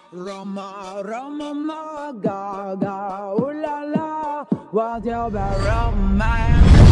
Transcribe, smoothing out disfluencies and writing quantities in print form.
Roma, Roma, ma, ga, ga, ooh la la, what about romance?